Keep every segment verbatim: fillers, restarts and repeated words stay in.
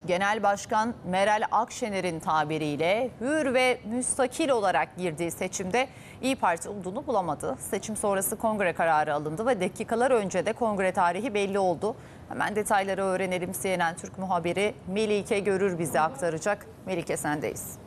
Genel Başkan Meral Akşener'in tabiriyle hür ve müstakil olarak girdiği seçimde İYİ Parti umduğunu bulamadı. Seçim sonrası kongre kararı alındı ve dakikalar önce de kongre tarihi belli oldu. Hemen detayları öğrenelim. C N N Türk muhabiri Melike Görür bize aktaracak. Melike, sendeyiz.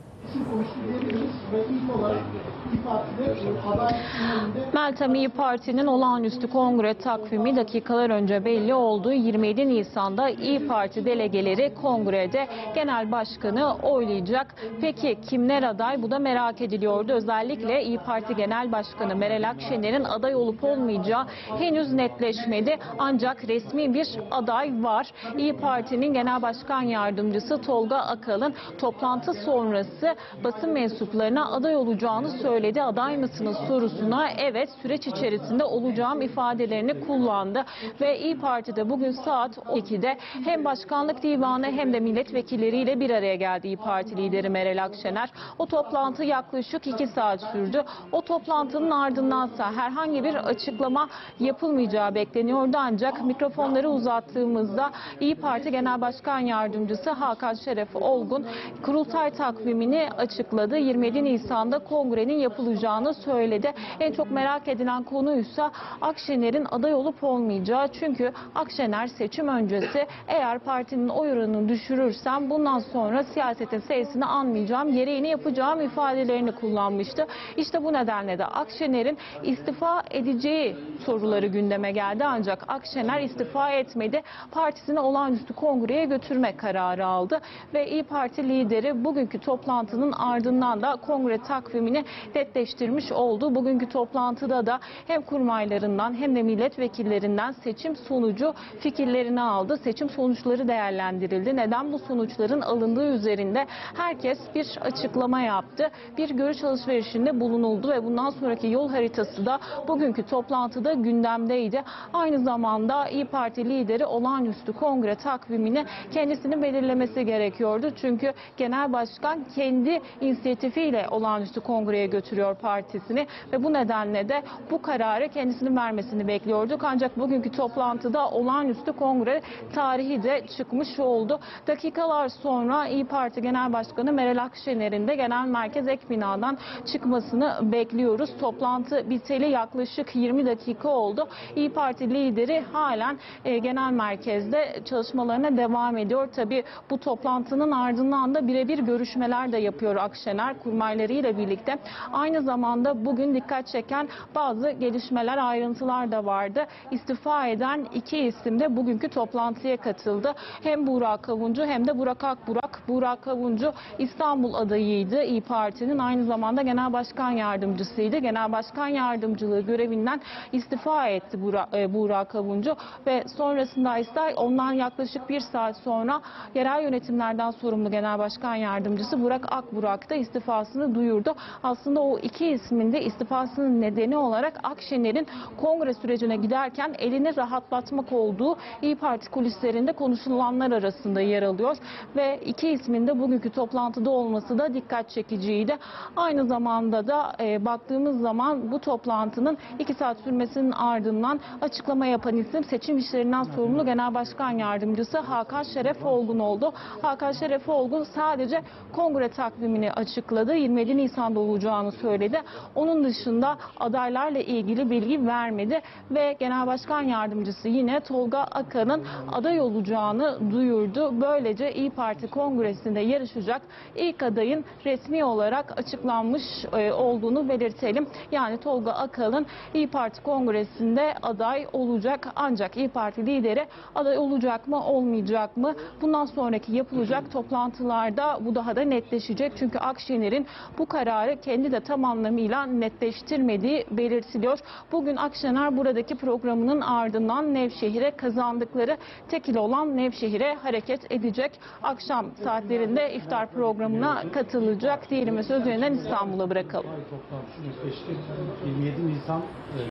Meltem, İYİ Parti'nin olağanüstü kongre takvimi dakikalar önce belli oldu. yirmi yedi Nisan'da İYİ Parti delegeleri kongrede genel başkanı oylayacak. Peki kimler aday? Bu da merak ediliyordu. Özellikle İYİ Parti Genel Başkanı Meral Akşener'in aday olup olmayacağı henüz netleşmedi. Ancak resmi bir aday var. İYİ Parti'nin Genel Başkan Yardımcısı Tolga Akalın toplantı sonrası basın mensuplarına aday olacağını söyledi. Aday mısınız sorusuna evet, süreç içerisinde olacağım ifadelerini kullandı. Ve İYİ Parti'de bugün saat on ikide hem Başkanlık Divanı hem de milletvekilleriyle bir araya geldi İYİ Parti lideri Meral Akşener. O toplantı yaklaşık iki saat sürdü. O toplantının ardındansa herhangi bir açıklama yapılmayacağı bekleniyordu. Ancak mikrofonları uzattığımızda İYİ Parti Genel Başkan Yardımcısı Hakan Şeref Olgun kurultay takvimini açıkladı. yirmi yedi Nisan'da kongrenin yapılacağını söyledi. En çok merak edilen konuysa Akşener'in aday olup olmayacağı. Çünkü Akşener seçim öncesi eğer partinin oy oranını düşürürsem bundan sonra siyasetin seyisini anmayacağım, gereğini yapacağım ifadelerini kullanmıştı. İşte bu nedenle de Akşener'in istifa edeceği soruları gündeme geldi. Ancak Akşener istifa etmedi. Partisini olağanüstü kongreye götürme kararı aldı. Ve İYİ Parti lideri bugünkü toplantının ardından da kongre takvimini netleştirmiş oldu. Bugünkü toplantıda da hem kurmaylarından hem de milletvekillerinden seçim sonucu fikirlerini aldı. Seçim sonuçları değerlendirildi. Neden bu sonuçların alındığı üzerinde herkes bir açıklama yaptı. Bir görüş alışverişinde bulunuldu ve bundan sonraki yol haritası da bugünkü toplantıda gündemdeydi. Aynı zamanda İYİ Parti lideri olağanüstü kongre takvimini kendisinin belirlemesi gerekiyordu. Çünkü Genel Başkan kendi inisiyatifiyle olağanüstü kongreye götürüyor partisini ve bu nedenle de bu kararı kendisinin vermesini bekliyorduk. Ancak bugünkü toplantıda olağanüstü kongre tarihi de çıkmış oldu. Dakikalar sonra İYİ Parti Genel Başkanı Meral Akşener'in de genel merkez ek binadan çıkmasını bekliyoruz. Toplantı biteli yaklaşık yirmi dakika oldu. İYİ Parti lideri halen e, genel merkezde çalışmalarına devam ediyor. Tabii bu toplantının ardından da birebir görüşmeler de yapıyor Akşener kurmaylarıyla birlikte. Aynı zamanda bugün dikkat çeken bazı gelişmeler, ayrıntılar da vardı. İstifa eden iki isim de bugünkü toplantıya katıldı. Hem Burak Kavuncu hem de Burak Akburak. Burak Kavuncu İstanbul adayıydı İYİ Parti'nin. Aynı zamanda Genel Başkan Yardımcısıydı. Genel Başkan Yardımcılığı görevinden istifa etti Burak, e, Burak Kavuncu ve sonrasında ise ondan yaklaşık bir saat sonra yerel yönetimlerden sorumlu Genel Başkan Yardımcısı Burak Akburak da istifasını duyurdu. Aslında o iki ismin de istifasının nedeni olarak Akşener'in kongre sürecine giderken elini rahatlatmak olduğu İYİ Parti kulislerinde konuşulanlar arasında yer alıyor. Ve iki ismin de bugünkü toplantıda olması da dikkat çekiciydi. Aynı zamanda da e, baktığımız zaman bu toplantının iki saat sürmesinin ardından açıklama yapan isim seçim işlerinden sorumlu Genel Başkan Yardımcısı Hakan Şeref Olgun oldu. Hakan Şeref Olgun sadece kongre takvimini açıkladı. yirmi yedi Nisan'da olacağını söyledi. Onun dışında adaylarla ilgili bilgi vermedi ve Genel Başkan Yardımcısı yine Tolga Akalın aday olacağını duyurdu. Böylece İYİ Parti Kongresi'nde yarışacak ilk adayın resmi olarak açıklanmış e, olduğunu belirtelim. Yani Tolga Akalın İYİ Parti Kongresi'nde aday olacak. Ancak İYİ Parti lideri aday olacak mı, olmayacak mı? Bundan sonraki yapılacak toplantılarda bu daha da netleşecek. Çünkü Akşener'in bu kararı kendi de tam anlamıyla netleştirmediği belirtiliyor. Bugün Akşener buradaki programının ardından Nevşehir'e, kazandıkları tek il olan Nevşehir'e hareket edecek. Akşam saatlerinde iftar programına katılacak diyelim ve söz yeniden İstanbul'a bırakalım. yirmi yedi Nisan